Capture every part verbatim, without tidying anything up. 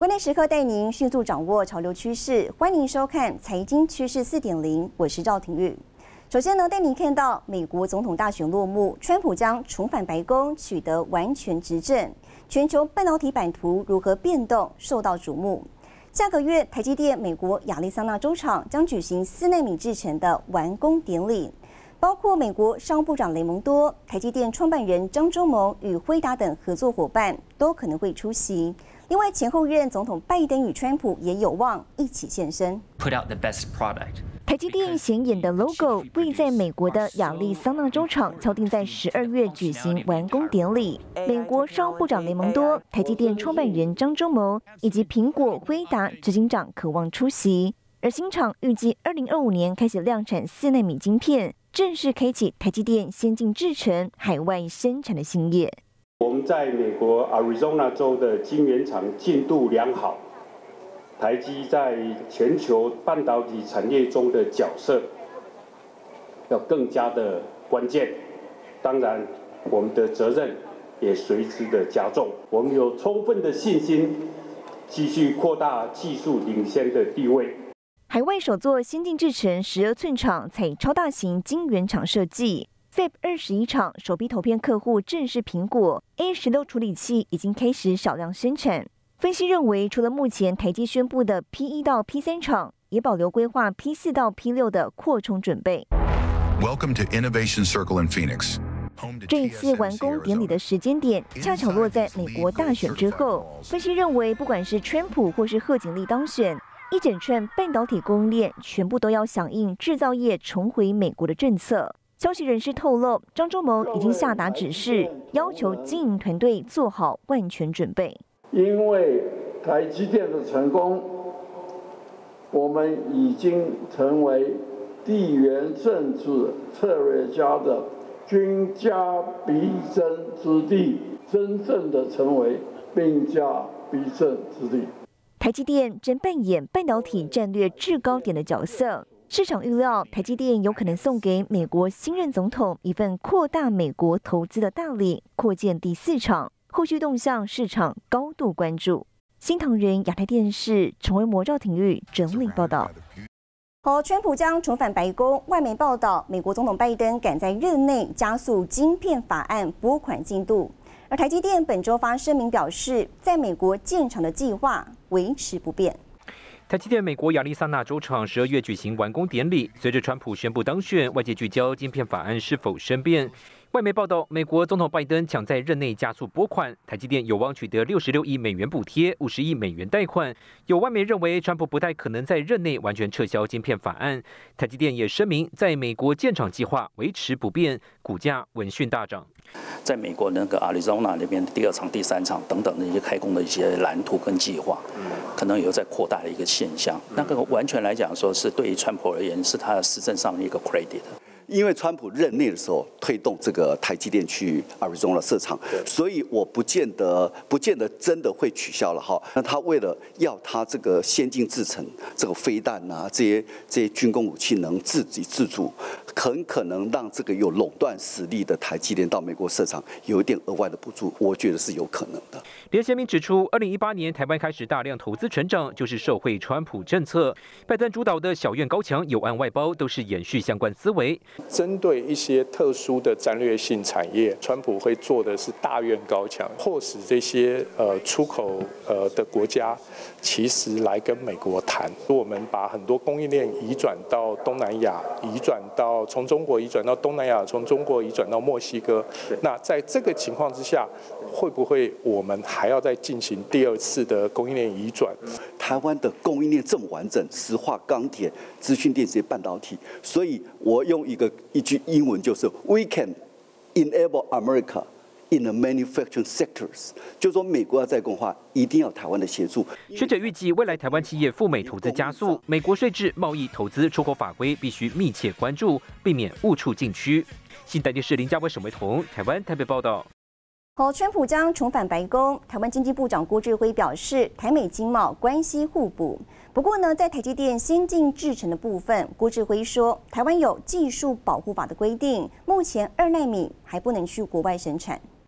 关键时刻带您迅速掌握潮流趋势，欢迎收看《财经趋势四点零》，我是赵廷玉。首先呢，带您看到美国总统大选落幕，川普将重返白宫，取得完全执政。全球半导体版图如何变动，受到瞩目。下个月，台积电美国亚利桑那州厂将举行四奈米制程的完工典礼，包括美国商务部长雷蒙多、台积电创办人张忠谋与辉达等合作伙伴都可能会出席。另外，前后任总统拜登与川普也有望一起现身。 Put out the best product. 台积电显眼的 logo 为在美国的亚利桑那州厂敲定在十二月举行完工典礼。美国商务部长雷蒙多、台积电创办人张忠谋以及苹果、辉达执行长渴望出席。而新厂预计二零二五年开始量产四奈米晶片，正式开启台积电先进制程海外生产的新业。 我们在美国 Arizona 州的晶圆厂进度良好，台积在全球半导体产业中的角色要更加的关键。当然，我们的责任也随之的加重。我们有充分的信心，继续扩大技术领先的地位。 海外首座先进制程十二寸厂采超大型晶圆厂设计。Fab 二十一厂首批投片客户正是苹果 A 十六处理器已经开始少量生产。分析认为，除了目前台积宣布的 P 一到 P 三厂，也保留规划 P 四到 P 六的扩充准备。 Welcome to Innovation Circle in Phoenix. 这一次完工典礼的时间点，恰巧落在美国大选之后。分析认为，不管是川普或是贺锦丽当选，一整串半导体供应链全部都要响应制造业重回美国的政策。消息人士透露，张忠谋已经下达指示，要求经营团队做好万全准备。 因为台积电的成功，我们已经成为地缘政治策略家的军家必争之地，真正的成为兵家必争之地。 台积电正扮演半导体战略制高点的角色。市场预料，台积电有可能送给美国新任总统一份扩大美国投资的大礼，扩建第四厂。后续动向，市场高度关注。新唐人亚太电视陈维模、赵廷玉整理报道。 好，川普将重返白宫，外媒报道，美国总统拜登赶在任内加速晶片法案拨款进度。而台积电本周发声明表示，在美国建厂的计划维持不变。 台积电美国亚利桑那州厂十二月举行完工典礼，随着川普宣布当选，外界聚焦晶片法案是否生变。外媒报道，美国总统拜登抢在任内加速拨款，台积电有望取得六十六亿美元补贴、五十亿美元贷款。有外媒认为，川普不太可能在任内完全撤销晶片法案。台积电也声明，在美国建厂计划维持不变，股价闻讯大涨。 在美国那个亚利桑那那边的第二厂、第三厂等等的一些开工的一些蓝图跟计划，可能有在扩大的一个现象。那个完全来讲说，是对于川普而言，是他的施政上的一个 credit。 因为川普任内的时候推动这个台积电去 Arizona 设厂，所以我不见得不见得真的会取消了哈。那他为了要他这个先进制程，这个飞弹啊，这些这些军工武器能自给自足，很可能让这个有垄断实力的台积电到美国设厂有一点额外的补助，我觉得是有可能的。 连贤明指出，二零一八年台湾开始大量投资成长，就是受惠川普政策。拜登主导的小院高墙、有案外包，都是延续相关思维。 针对一些特殊的战略性产业，川普会做的是大院高墙，迫使这些呃出口呃的国家其实来跟美国谈。我们把很多供应链移转到东南亚，移转到从中国移转到东南亚，从中国移转到墨西哥。那在这个情况之下，会不会我们还要再进行第二次的供应链移转？ 台湾的供应链这么完整，石化、钢铁、资讯电子、半导体，所以我用一个一句英文就是 "We can enable America in the manufacturing sectors"， 就是说美国要再工化，一定要台湾的协助。 学者预计，未来台湾企业赴美投资加速，美国税制、贸易、投资、出口法规必须密切关注，避免误触禁区。新台电视林家伟、沈维彤，台湾台北报道。 好，川普将重返白宫。台湾经济部长郭志辉表示，台美经贸关系互补。不过呢，在台积电先进制程的部分，郭志辉说，台湾有技术保护法的规定，目前二奈米还不能去国外生产。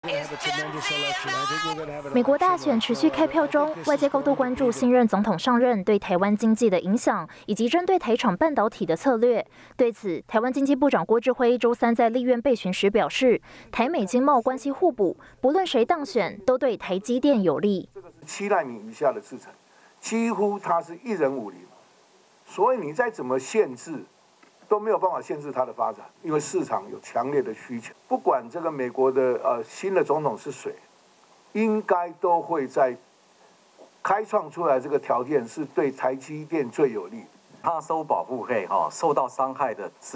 美国大选持续开票中，外界高度关注新任总统上任对台湾经济的影响，以及针对台厂半导体的策略。对此，台湾经济部长郭志辉周三在立院备询时表示，台美经贸关系互补，不论谁当选，都对台积电有利。 这个是七奈米以下的制程，几乎它是一人五零，所以你再怎么限制，都没有办法限制它的发展，因为市场有强烈的需求。不管这个美国的呃新的总统是谁，应该都会在开创出来这个条件是对台积电最有利的。 它收保护费哈、哦，受到伤害的是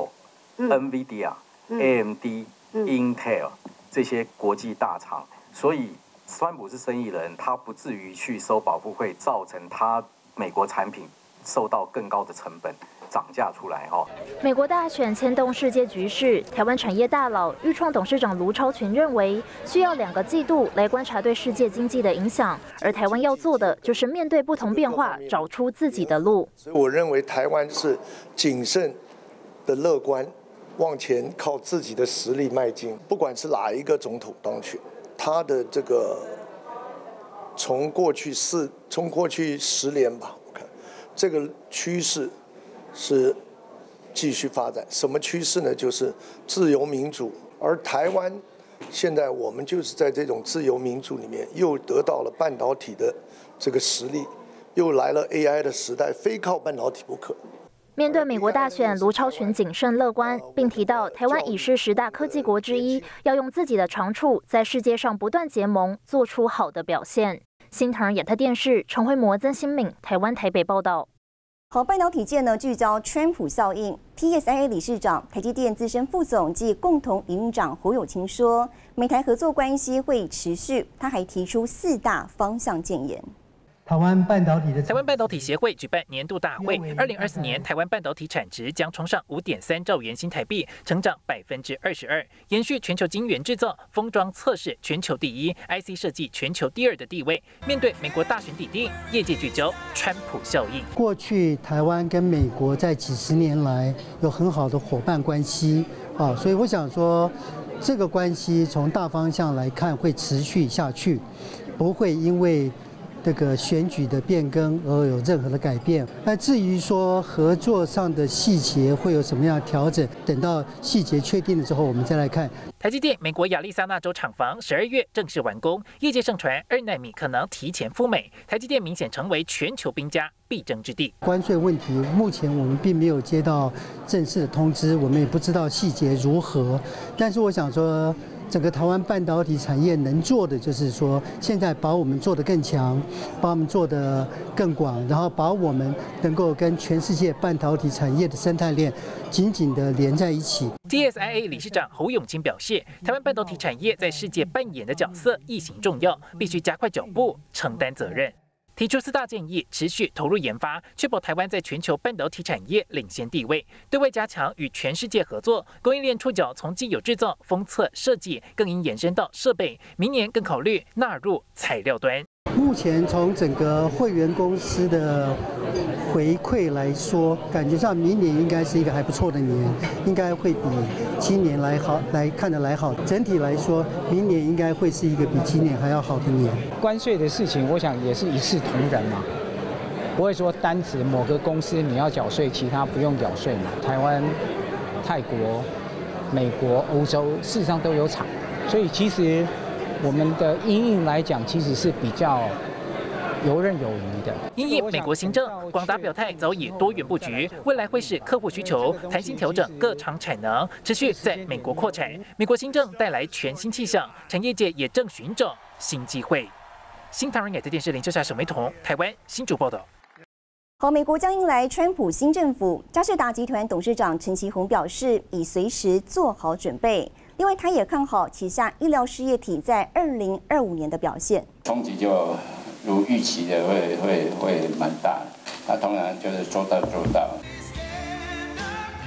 Apple、NVIDIA、A M D、Intel 这些国际大厂，所以川普是生意人，他不至于去收保护费，造成他美国产品受到更高的成本。涨价出来哈。 美国大选牵动世界局势，台湾产业大佬裕创董事长卢超群认为，需要两个季度来观察对世界经济的影响，而台湾要做的就是面对不同变化，找出自己的路。 所以我认为台湾是谨慎的乐观，往前靠自己的实力迈进。不管是哪一个总统当选，他的这个从过去四从过去十年吧，我看这个趋势。是继续发展，什么趋势呢？就是自由民主。而台湾现在我们就是在这种自由民主里面，又得到了半导体的这个实力，又来了 A I 的时代，非靠半导体不可。 面对美国大选，卢超群谨慎乐观，并提到台湾已是十大科技国之一，要用自己的长处在世界上不断结盟，做出好的表现。新唐亚特电视陈慧模、曾新敏，台湾台北报道。 好，半导体界呢聚焦川普效应。T S I A 理事长、台积电资深副总暨共同营运长侯友清说，美台合作关系会持续。他还提出四大方向建言。 台湾半导体的台湾半导体协会举办年度大会，二零二四年台湾半导体产值将冲上五点三兆元新台币，成长百分之二十二，延续全球晶圆制造、封装测试全球第一、I C 设计全球第二的地位。面对美国大选底定，业界聚焦川普效应。 过去台湾跟美国在几十年来有很好的伙伴关系啊，所以我想说，这个关系从大方向来看会持续下去，不会因为这个选举的变更而有任何的改变。那至于说合作上的细节会有什么样的调整，等到细节确定了之后，我们再来看。 台积电美国亚利桑那州厂房十二月正式完工，业界盛传二奈米可能提前赴美，台积电明显成为全球兵家必争之地。 关税问题，目前我们并没有接到正式的通知，我们也不知道细节如何。但是我想说，整个台湾半导体产业能做的就是说，现在把我们做得更强，把我们做得更广，然后把我们能够跟全世界半导体产业的生态链紧紧地连在一起。 T S I A 理事长侯永清表示，台湾半导体产业在世界扮演的角色异形重要，必须加快脚步，承担责任。提出四大建议，持续投入研发，确保台湾在全球半导体产业领先地位；对外加强与全世界合作，供应链触角从既有制造、封测、设计，更应延伸到设备。明年更考虑纳入材料端。 目前从整个会员公司的回馈来说，感觉上明年应该是一个还不错的年，应该会比今年来好来看得来好。整体来说，明年应该会是一个比今年还要好的年。 关税的事情，我想也是一视同仁嘛，不会说单指某个公司你要缴税，其他不用缴税嘛。台湾、泰国、美国、欧洲事实上都有厂，所以其实我们的因应来讲，其实是比较游刃有余的。 因应美国新政，广达表态早已多元布局，未来会视客户需求，弹性调整各厂产能，持续在美国扩产。美国新政带来全新气象，产业界也正寻找新机会。新唐人亚太电视林秋霞、沈维彤，台湾新竹报道。 好，美国将迎来川普新政府，嘉士达集团董事长陈其宏表示，已随时做好准备。另外，他也看好旗下医疗事业体在二零二五年的表现。 冲击就如预期的会会会蛮大，那当然就是说到做到。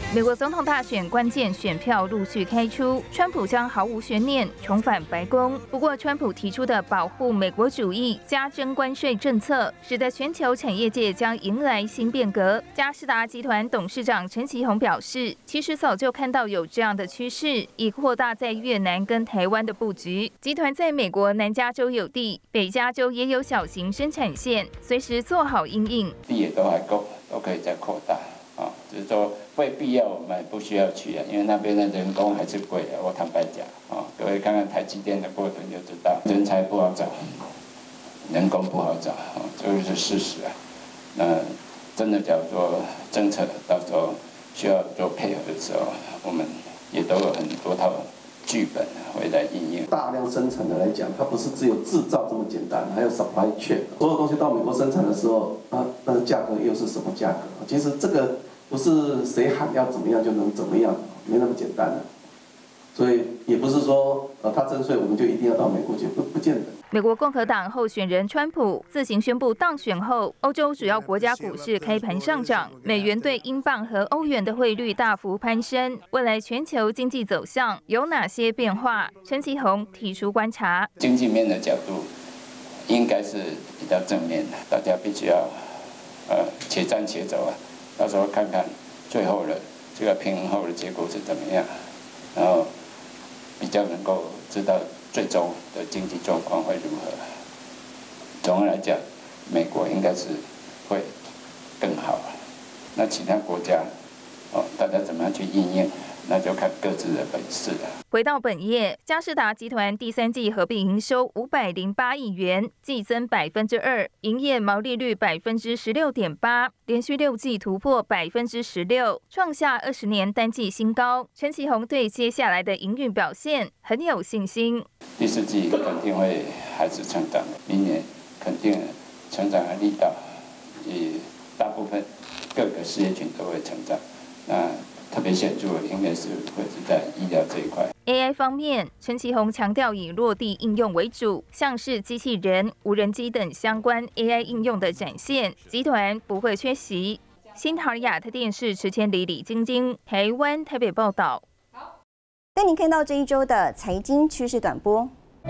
美国总统大选关键选票陆续开出，川普将毫无悬念重返白宫。不过，川普提出的保护美国主义、加征关税政策，使得全球产业界将迎来新变革。佳士达集团董事长陈其宏表示，其实早就看到有这样的趋势，以扩大在越南跟台湾的布局。集团在美国南加州有地，北加州也有小型生产线，随时做好因应。 地也都还够，都可以再扩大。啊，只是说非必要我们不需要去啊，因为那边的人工还是贵的。我坦白讲，啊，各位看看台积电的过程就知道，人才不好找，人工不好找，啊，这个是事实啊。那真的假如说政策到时候需要做配合的时候，我们也都有很多套剧本会来应用。 大量生产的来讲，它不是只有制造这么简单，还有 supply chain， 所有东西到美国生产的时候，啊，那个价格又是什么价格？其实这个不是谁喊要怎么样就能怎么样，没那么简单的。所以也不是说呃他征税我们就一定要到美国去，不不见得。 美国共和党候选人川普自行宣布当选后，欧洲主要国家股市开盘上涨，美元对英镑和欧元的汇率大幅攀升。未来全球经济走向有哪些变化？陈其宏提出观察。 经济面的角度应该是比较正面的，大家必须要呃且战且走啊，到时候看看最后的这个平衡后的结果是怎么样，然后比较能够知道最终的经济状况会如何。总的来讲，美国应该是会更好，那其他国家，哦，大家怎么样去应用，那就看各自的本事了。 回到本业，佳士达集团第三季合并营收五百零八亿元，季增百分之二，营业毛利率百分之十六点八，连续六季突破百分之十六，创下二十年单季新高。陈其宏对接下来的营运表现很有信心。 第四季肯定会还是成长，明年肯定成长的力道，也大部分各个事业群都会成长。那特别显著的应该是会是在医疗这一块。 A I 方面，陈其宏强调以落地应用为主，像是机器人、无人机等相关 A I 应用的展现，集团不会缺席。新唐亚特电视池千里、李晶晶，台湾台北报道。 带您看到这一周的财经趋势短波。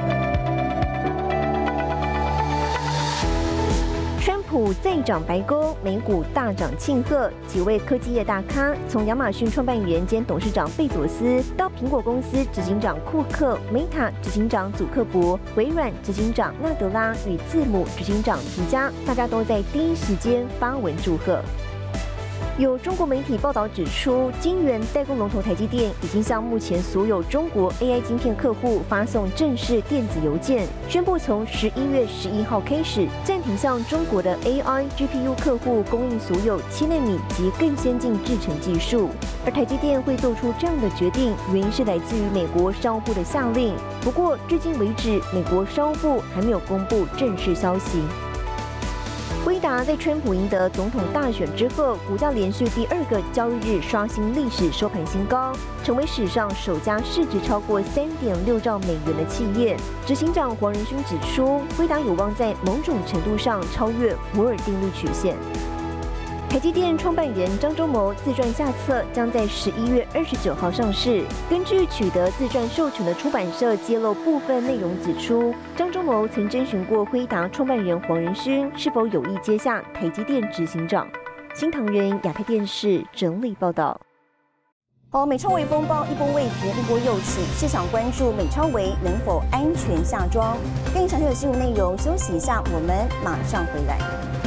川普再涨白宫，美股大涨庆贺。几位科技业大咖，从亚马逊创办人兼董事长贝佐斯，到苹果公司执行长库克、Meta 执行长祖克伯、微软执行长纳德拉与字母执行长皮加，大家都在第一时间发文祝贺。有中国媒体报道指出，晶圆代工龙头台积电已经向目前所有中国 A I 晶片客户发送正式电子邮件，宣布从十一月十一号开始暂停向中国的 A I G P U 客户供应所有七纳米及更先进制程技术。而台积电会做出这样的决定，原因是来自于美国商务部的下令。不过，至今为止，美国商务部还没有公布正式消息。辉达在川普赢得总统大选之后，股价连续第二个交易日刷新历史收盘新高，成为史上首家市值超过三点六兆美元的企业。执行长黄仁勋指出，辉达有望在某种程度上超越摩尔定律曲线。台积电创办人张忠谋自传下册将在十一月二十九号上市。根据取得自传授权的出版社揭露部分内容指出，张忠谋曾征询过辉达创办人黄仁勋是否有意接下台积电执行长。新唐人亚太电视整理报道。 好，美超微风暴一波未平，一波又起，市场关注美超微能否安全下庄。更详细的新闻内容，休息一下，我们马上回来。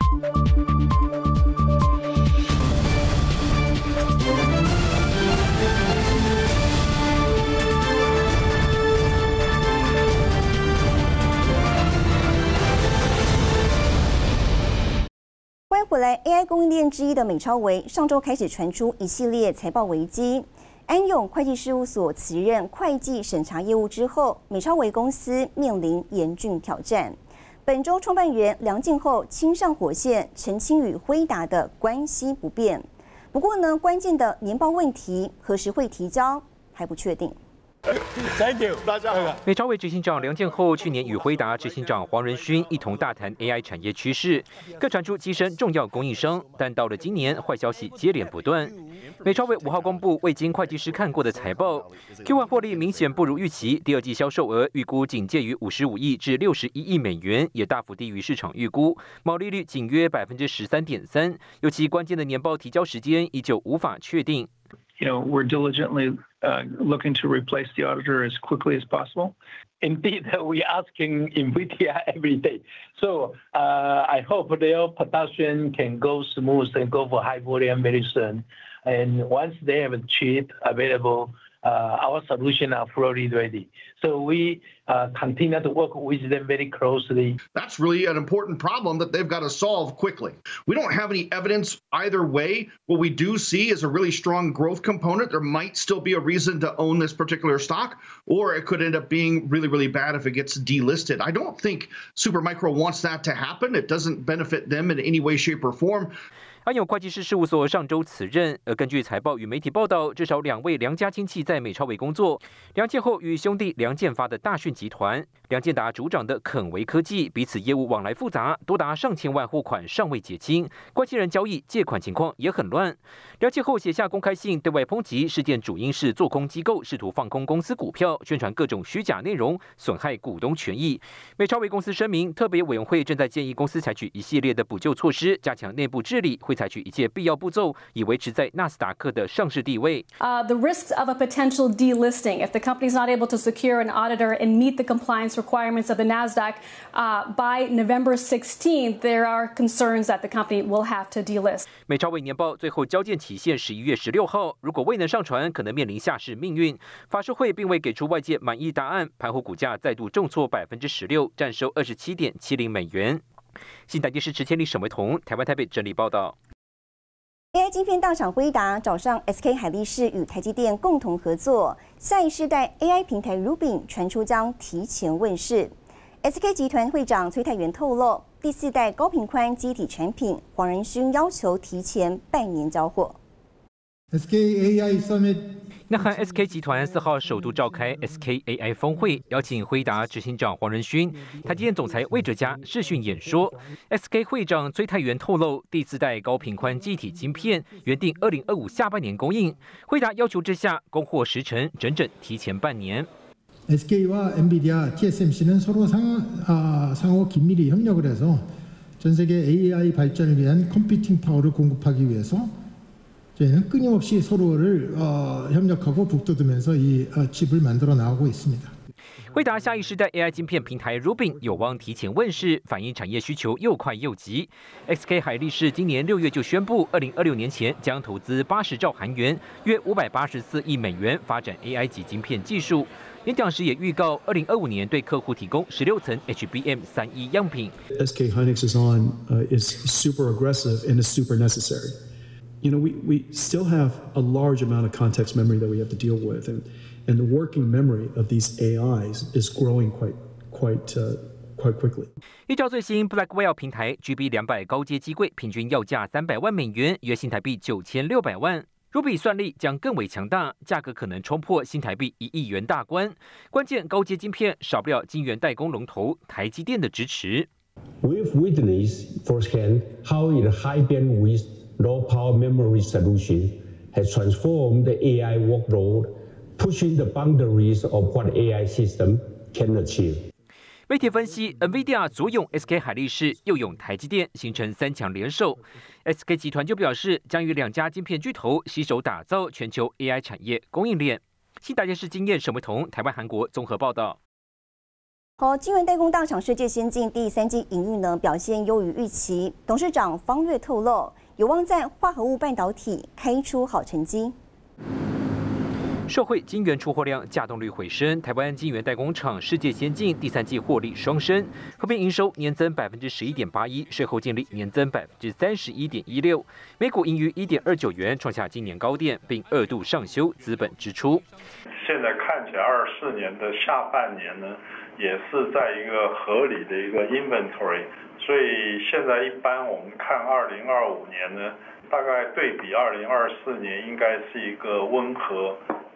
欢迎回来 ，A I 供应链之一的美超微上周开始传出一系列财报危机。安永会计事务所辞任会计审查业务之后，美超微公司面临严峻挑战。本周创办人梁静厚亲上火线，澄清与辉达的关系不变。不过呢，关键的年报问题何时会提交还不确定。 Thank you， 大家好。 美超微执行长梁建厚去年与辉达执行长黄仁勋一同大谈 A I 产业趋势，各传出跻身重要供应商，但到了今年，坏消息接连不断。美超微五号公布未经会计师看过的财报 ，Q 一 获利明显不如预期，第二季销售额预估仅介于五十五亿至六十一亿美元，也大幅低于市场预估，毛利率仅约百分之十三点三，尤其关键的年报提交时间依旧无法确定。 You know, we're diligently uh, looking to replace the auditor as quickly as possible. Indeed, we're asking NVIDIA every day. So uh, I hope their production can go smooth and go for high volume very soon. And once they have a chip available, uh, our solution are fully ready. So we uh, continue to work with them very closely. That's really an important problem that they've got to solve quickly. We don't have any evidence either way. What we do see is a really strong growth component. There might still be a reason to own this particular stock, or it could end up being really, really bad if it gets delisted. I don't think Supermicro wants that to happen. It doesn't benefit them in any way, shape, or form. 安永会计师事务所上周辞任，而根据财报与媒体报道，至少两位梁家亲戚在美超微工作。梁建厚与兄弟梁建发的大讯集团，梁建达主掌的肯维科技，彼此业务往来复杂，多达上千万货款尚未结清，关系人交易借款情况也很乱。梁建厚写下公开信，对外抨击事件主因是做空机构试图放空公司股票，宣传各种虚假内容，损害股东权益。美超微公司声明，特别委员会正在建议公司采取一系列的补救措施，加强内部治理。会采取一切必要步骤，以维持在纳斯达克的上市地位。 Uh, the risks of a potential delisting if the company is not able to secure an auditor and meet the compliance requirements of the Nasdaq uh, by November sixteenth, there are concerns that the company will have to delist. 美超微年报最后交件期限十一月十六号，如果未能上传，可能面临下市命运。法说会并未给出外界满意答案，盘后股价再度重挫百分之十六，暂收二十七点七零美元。新台电视池千里、沈维彤，台湾台北整理报道。 A I 晶片大厂辉达找上 S K 海力士与台积电共同合作，下一世代 A I 平台 Rubin 传出将提前问世。S K 集团会长崔泰元透露，第四代高频宽基体产品，黄仁勋要求提前半年交货。 S K A I Summit。 南韩 S K 集团四号首度召开 S K A I 峰会，邀请辉达执行长黄仁勋、台积电总裁魏哲嘉视讯演说。S K 会长崔泰元透露，第四代高频宽基体晶片原定二零二五下半年供应，辉达要求之下，供货时程整整提前半年。 에스케이와 엔비디아, 티에스엠씨는 서로 상, 아, 상호 긴밀히 협력을 해서 전 세계 A I 발전을 위한 컴퓨팅 파워를 공급하기 위해서 저희는 끊임없이 서로를 어, 협력하고 북돋으면서 이 어, 칩을 만들어 나가고 있습니다. 辉达下一世代 A I 晶片平台 Rubin 有望提前问世，反映产业需求又快又急。S K 海力士今年六月就宣布，二零二六年前将投资八十兆韩元，约五百八十四亿美元，发展 A I 级晶片技术。演讲时也预告，二零二五年对客户提供十六层 H B M 三 一样品。 S K Hynix is on uh, is super aggressive and is super necessary. You know, we we still have a large amount of context memory that we have to deal with, and and the working memory of these A Is is growing quite quite uh, quite quickly. 依照最新 Blackwell 平台 G B 两百高阶机柜平均要价三百万美元，约新台币九千六百万。Rubin 算力将更为强大，价格可能冲破新台币一亿元大关。关键高阶晶片少不了晶圆代工龙头台积电的支持。 We've witnessed firsthand how the high bandwidth, low power memory solution has transformed the A I workload, pushing the boundaries of what A I system can achieve. 媒体分析 ，NVIDIA 左拥 S K 海力士，右拥台积电，形成三强联手。S K 集团就表示，将与两家晶片巨头携手打造全球 A I 产业供应链。新台电视经验沈维彤，台湾、韩国综合报道。 好，晶圆代工大厂世界先进第三季营运呢表现优于预期，董事长方岳透露，有望在化合物半导体开出好成绩。 受惠晶圆出货量、稼动率回升，台湾晶圆代工厂世界先进第三季获利双升，合并营收年增百分之十一点八一，税后净利年增百分之三十一点一六，每股盈余一点二九元，创下今年高点，并二度上修资本支出。 现在看起来，二四年的下半年呢，也是在一个合理的一个 inventory， 所以现在一般我们看二零二五年呢，大概对比二零二四年应该是一个温和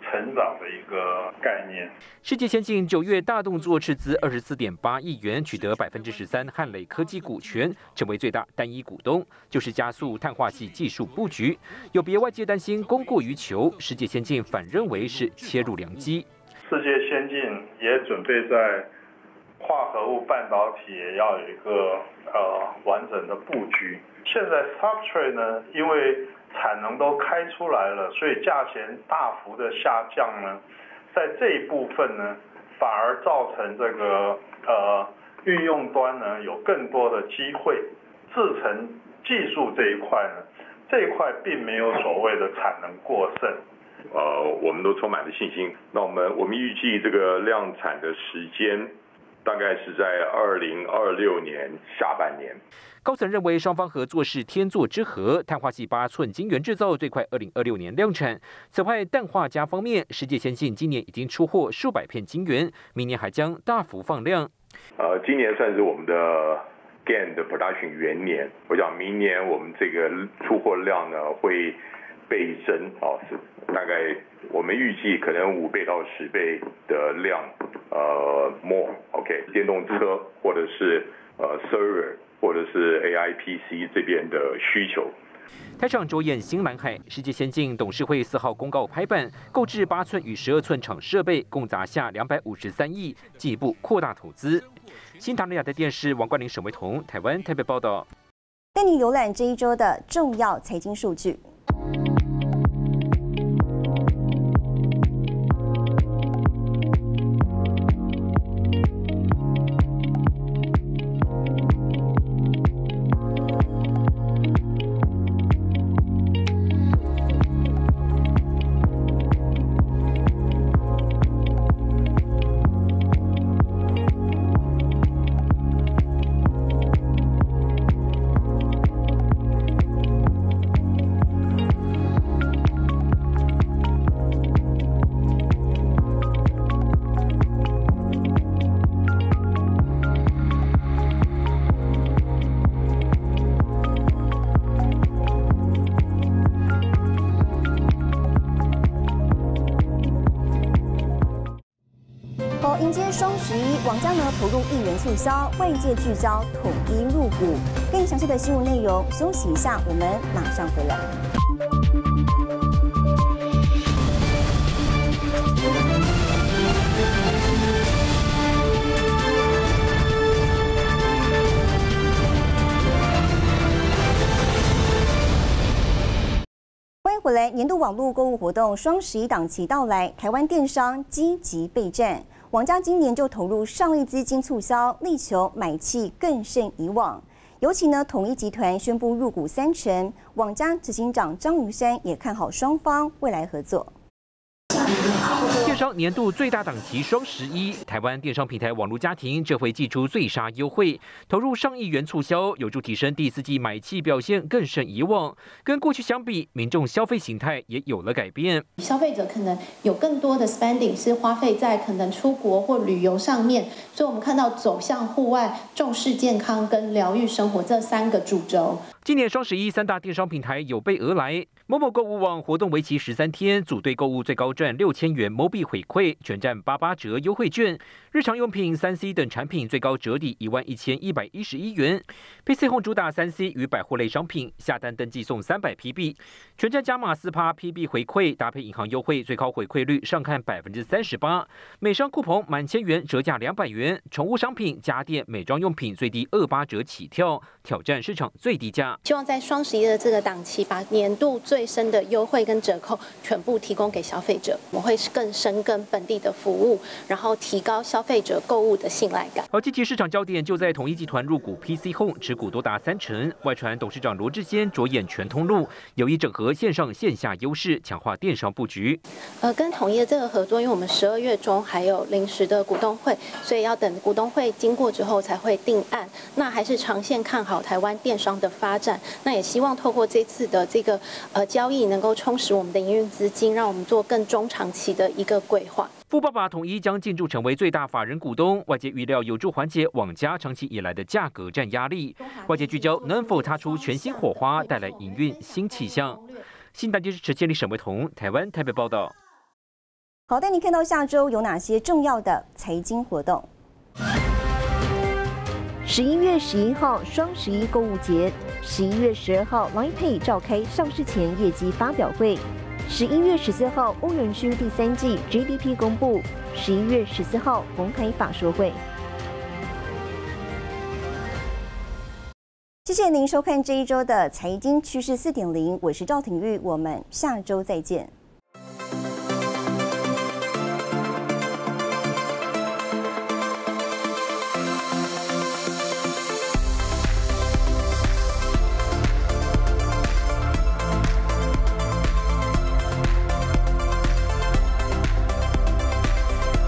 成长的一个概念。 世界先进九月大动作斥资二十四点八亿元，取得百分之十三汉磊科技股权，成为最大单一股东，就是加速碳化系技术布局。有别外界担心供过于求，世界先进反认为是切入良机。 世界先进也准备在化合物半导体也要有一个呃完整的布局。现在 substrate 呢，因为产能都开出来了，所以价钱大幅的下降呢，在这一部分呢，反而造成这个呃运用端呢有更多的机会。制程技术这一块呢，这一块并没有所谓的产能过剩。 呃，我们都充满了信心。那我们我们预计这个量产的时间大概是在二零二六年下半年。 高层认为双方合作是天作之合，碳化系八寸晶圆制造最快二零二六年量产。此外，氮化镓方面，世界先进今年已经出货数百片晶圆，明年还将大幅放量。 呃，今年算是我们的 G A N 的 production 元年，我想明年我们这个出货量呢会倍增，哦，是大概我们预计可能五倍到十倍的量，呃 more OK， 电动车或者是呃 server 或者是 A I P C 这边的需求。 台厂着眼新蓝海，世界先进董事会四号公告拍板，购置八寸与十二寸厂设备，共砸下两百五十三亿，进一步扩大投资。新唐人亚太电视王冠霖、沈维彤，台湾台北报道。 带您浏览这一周的重要财经数据。迎接双十一，网家呢投入亿元促销，外界聚焦统一入股。更详细的新闻内容，休息一下，我们马上回来。欢迎回来，年度网络购物活动双十一档期到来，台湾电商积极备战。网家今年就投入上亿资金促销，力求买气更胜以往。尤其呢，统一集团宣布入股三成，网家执行长张云山也看好双方未来合作。 电商年度最大档期双十一，台湾电商平台网络家庭这回祭出最杀优惠，投入上亿元促销，有助提升第四季买气表现更胜以往。跟过去相比，民众消费形态也有了改变。 消费者可能有更多的 spending 是花费在可能出国或旅游上面，所以我们看到走向户外、重视健康跟疗愈生活这三个主轴。 今年双十一三大电商平台有备而来，某某购物网活动为期十三天，组队购物最高赚六千元 Mobi 回馈，全站八八折优惠券。日常用品、三 C 等产品最高折抵一万一千一百一十一元。P C Home 主打三 C 与百货类商品，下单登记送三百 P 币，全站加码四趴 P 币回馈，搭配银行优惠，最高回馈率上看百分之三十八。美商酷澎满千元折价两百元，宠物商品、家电、美妆用品最低二八折起跳，挑战市场最低价。 希望在双十一的这个档期，把年度最深的优惠跟折扣全部提供给消费者。我们会更深耕本地的服务，然后提高消费者购物的信赖感。 而积极市场焦点就在统一集团入股 P C Home， 持股多达三成。外传董事长罗志坚着眼全通路，有意整合线上线下优势，强化电商布局。 呃，跟统一的这个合作，因为我们十二月中还有临时的股东会，所以要等股东会经过之后才会定案。那还是长线看好台湾电商的发展。那也希望透过这次的这个呃交易，能够充实我们的营运资金，让我们做更中长期的一个规划。 富爸爸统一将进驻成为最大法人股东，外界预料有助缓解网家长期以来的价格战压力。外界聚焦能否擦出全新火花，带来营运新气象。新台电视陈建立、沈维彤，台湾台北报道。 好，带您看到下周有哪些重要的财经活动。 十一月十一号双十一购物节，十一月十二号 Line Pay 召开上市前业绩发表会，十一月十四号欧元区第三季 G D P 公布，十一月十四号红海法说会。 谢谢您收看这一周的财经趋势四点零，我是赵廷玉，我们下周再见。